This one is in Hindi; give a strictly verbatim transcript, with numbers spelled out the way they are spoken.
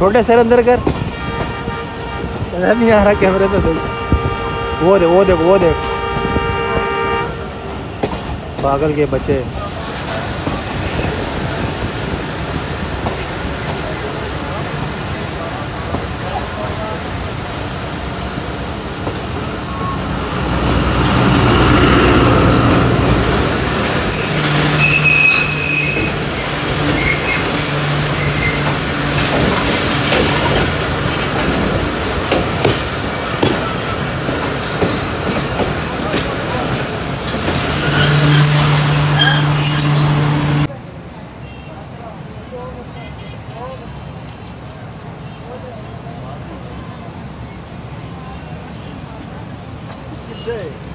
छोटे सर अंदर कर, नजर नहीं आ रहा कैमरे तो सही। वो देख वो देख वो देख पागल के बच्चे। Day.